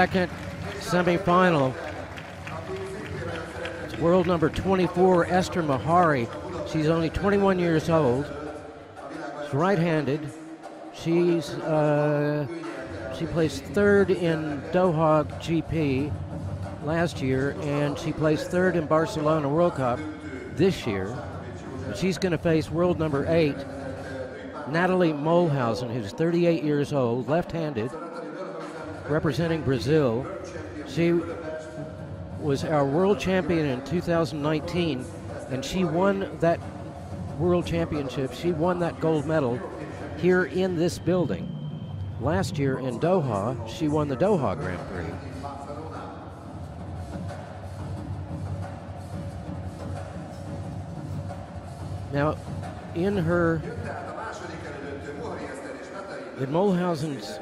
Second semifinal. It's world number 24, Eszter Muhari. She's only 21 years old. She's right-handed. She placed third in Doha GP last year, and she placed third in Barcelona World Cup this year. And she's going to face world number 8, Mathalie Moellhausen, who's 38 years old, left-handed, representing Brazil. She was our world champion in 2019, and she won that world championship. She won that gold medal here in this building. Last year in Doha, she won the Doha Grand Prix. Now, in Moellhausen's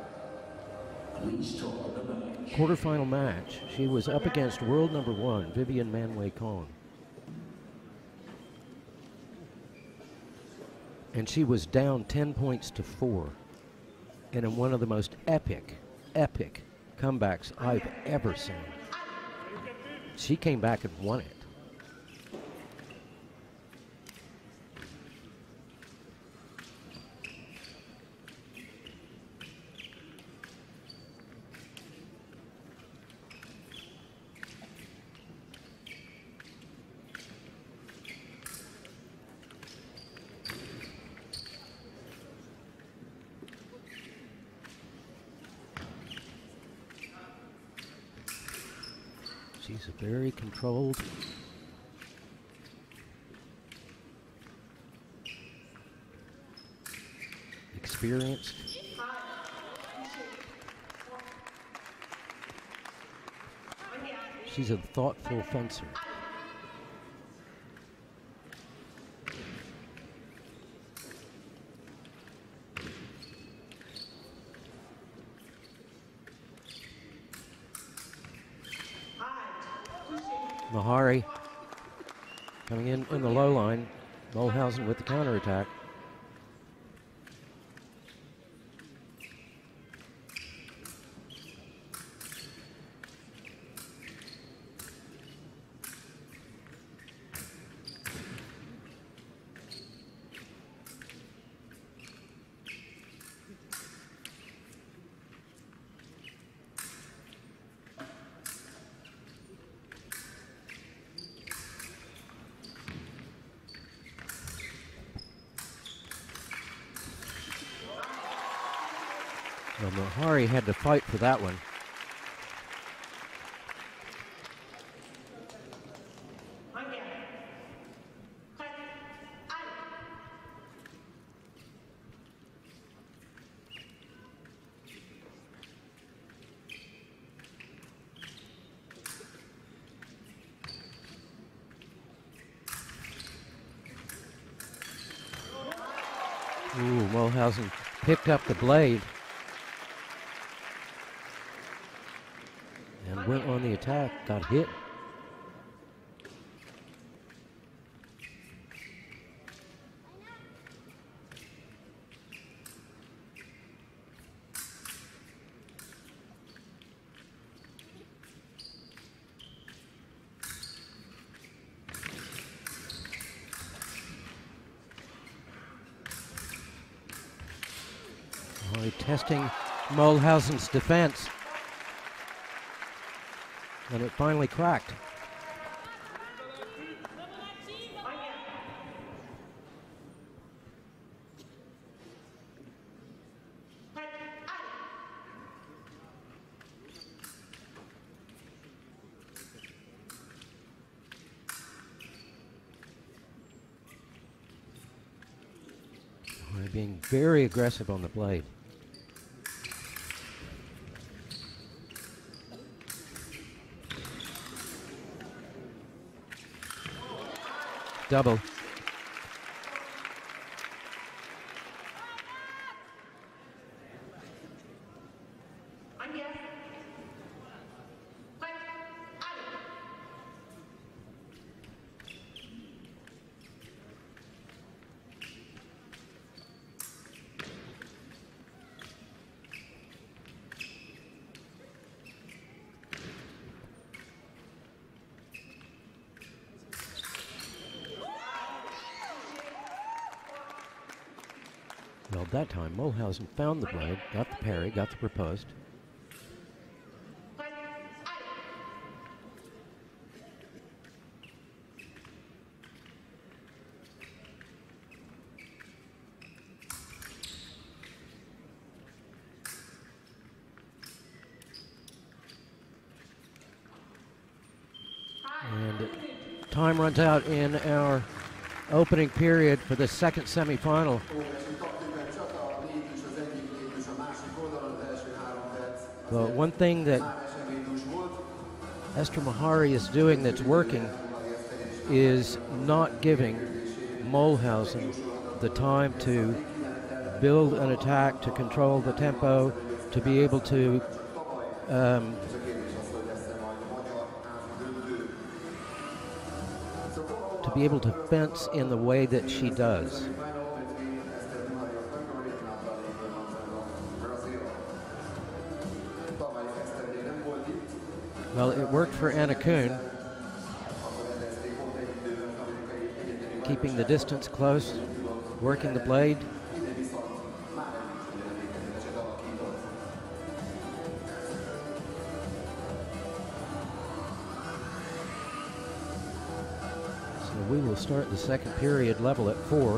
quarterfinal match, she was up against world number 1, Vivian Manway-Kong. And she was down 10 points to 4. And in one of the most epic comebacks I've ever seen. She came back and won it. She's a very controlled, experienced. She's a thoughtful fencer. Muhari coming in the low line. Moellhausen with the counterattack. Well, Muhari had to fight for that one. Ooh, Moellhausen picked up the blade and went on the attack, got hit. Testing Moellhausen's defense, and it finally cracked. We're being very aggressive on the blade. Double. That time, Moellhausen found the blade, got the parry, got the riposte. And time runs out in our opening period for the second semifinal. But one thing that Eszter Muhari is doing that's working is not giving Moellhausen the time to build an attack, to control the tempo, to be able to fence in the way that she does. Well, it worked for Anna Kuhn, keeping the distance close, working the blade. So we will start the second period level at 4.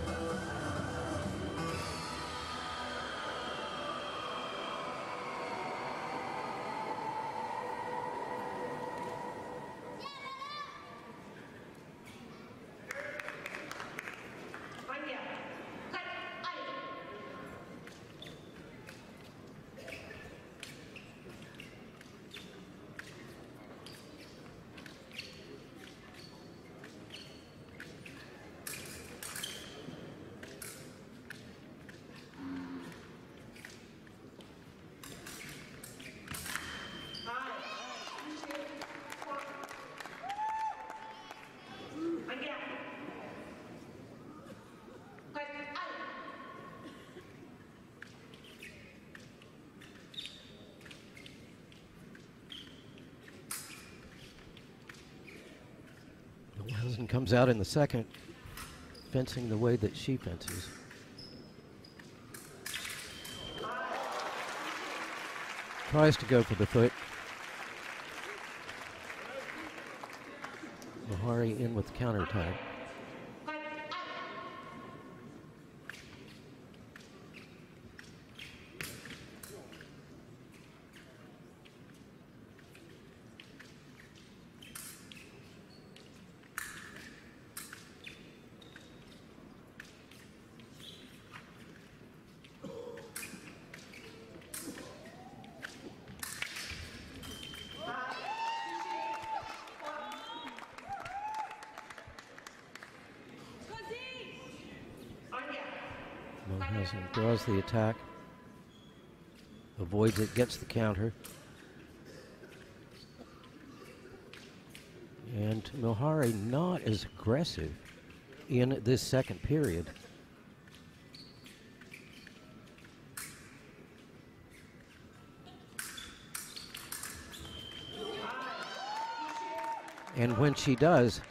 Moellhausen comes out in the second, fencing the way that she fences. Tries to go for the foot. Muhari in with the counterattack. Moellhausen draws the attack, avoids it, gets the counter. And Muhari not as aggressive in this second period. And when she does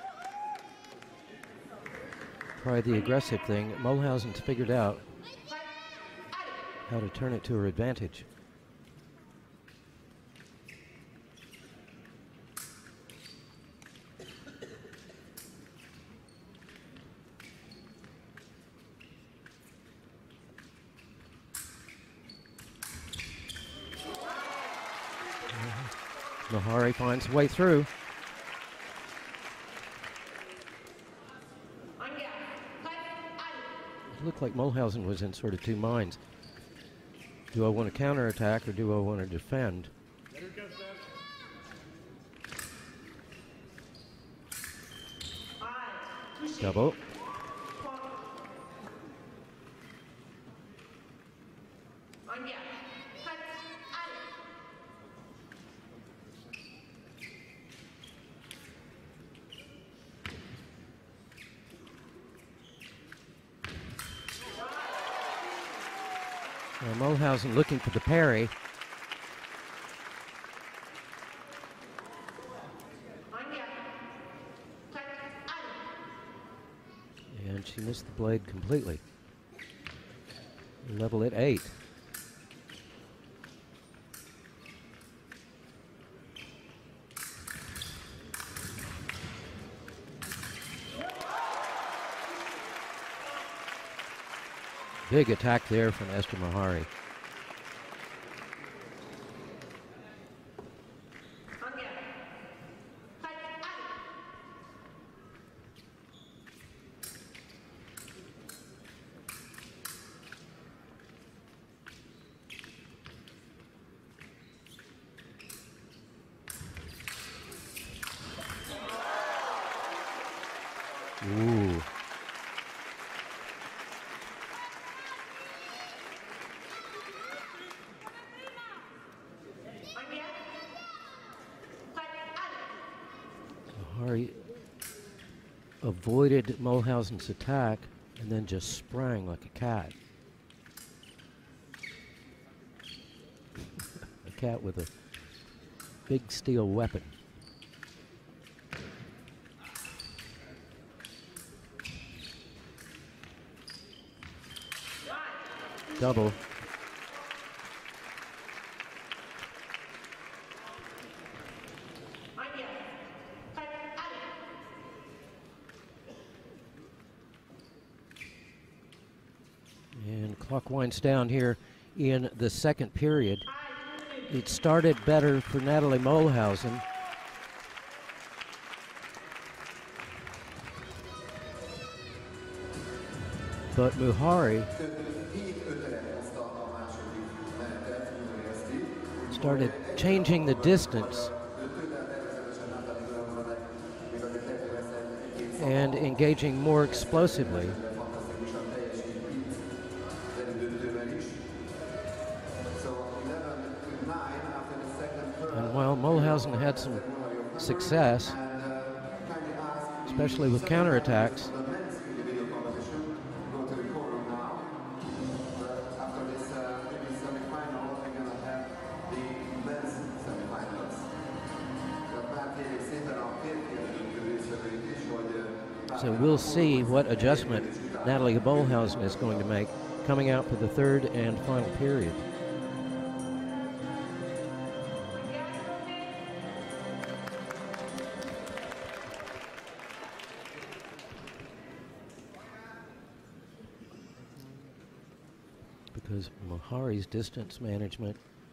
try the aggressive thing, Moellhausen's figured out how to turn it to her advantage. Muhari finds a way through. It looked like Moellhausen was in sort of two minds. Do I want to counterattack or do I want to defend? Double. Moellhausen looking for the parry. And she missed the blade completely. Level at 8. Big attack there from Eszter Muhari. Ooh. Muhari avoided Moellhausen's attack and then just sprang like a cat. A cat with a big steel weapon. Double. And clock winds down here in the second period. It started better for Mathalie Moellhausen. But Muhari started changing the distance and engaging more explosively. And while Moellhausen had some success, especially with counterattacks, so we'll see what adjustment Mathalie Moellhausen is going to make coming out for the third and final period. Because Muhari's distance management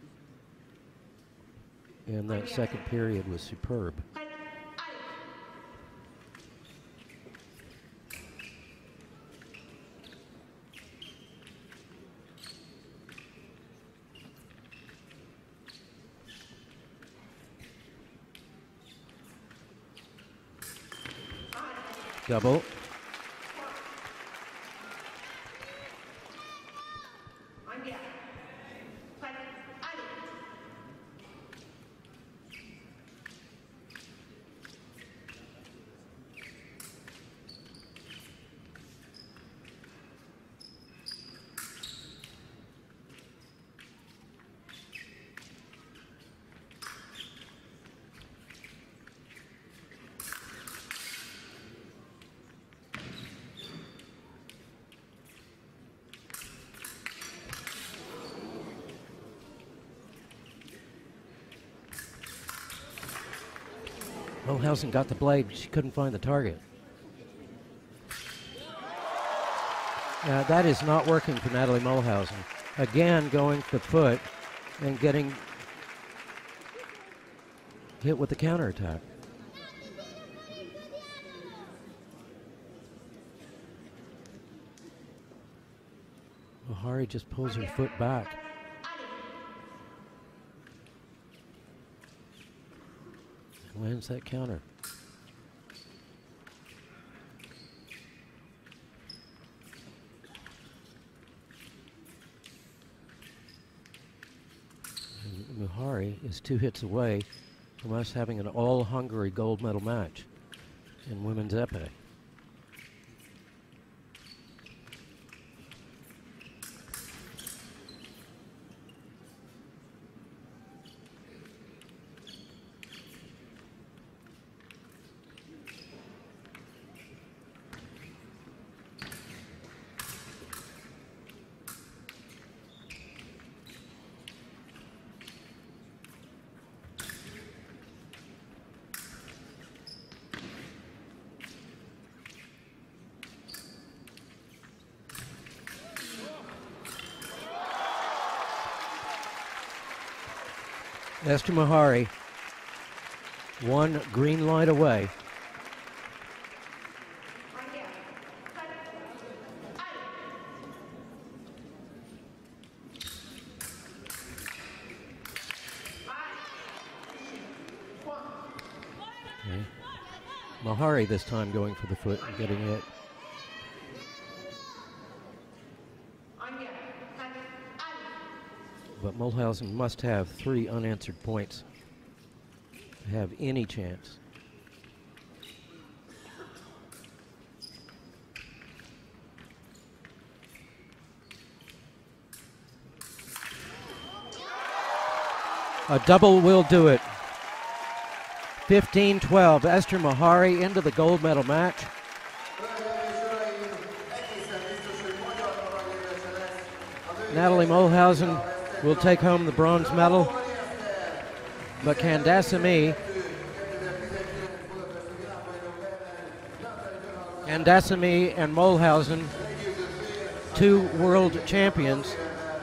in that second period was superb. Double. Moellhausen got the blade, she couldn't find the target. That is not working for Mathalie Moellhausen. Again, going to the foot and getting hit with the counterattack. Muhari just pulls her foot back. Lands that counter. And Muhari is 2 hits away from us having an all-Hungary gold medal match in women's epee. Eszter Muhari, one green light away. Okay. Muhari this time going for the foot and getting it. But Moellhausen must have 3 unanswered points to have any chance. A double will do it. 15-12, Eszter Muhari into the gold medal match. Mathalie Moellhausen will take home the bronze medal, but can Dasamy and Moellhausen, 2 world champions,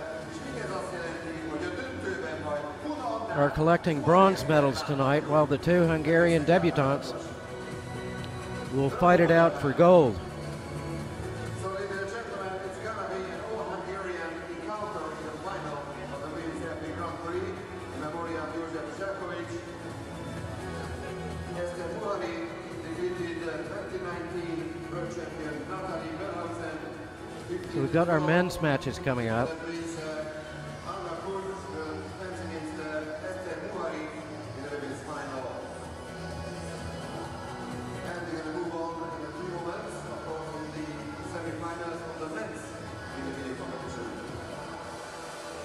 are collecting bronze medals tonight, while the 2 Hungarian debutantes will fight it out for gold. So, ladies and gentlemen, it's going to be an all-Hungarian encounter in the final of the Olympic Grand Prix in memory of Eszter Muhari defeated 2019 world champion Mathalie Moellhausen. So we've got our men's matches coming up.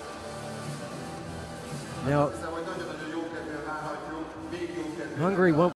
Now, Hungary won't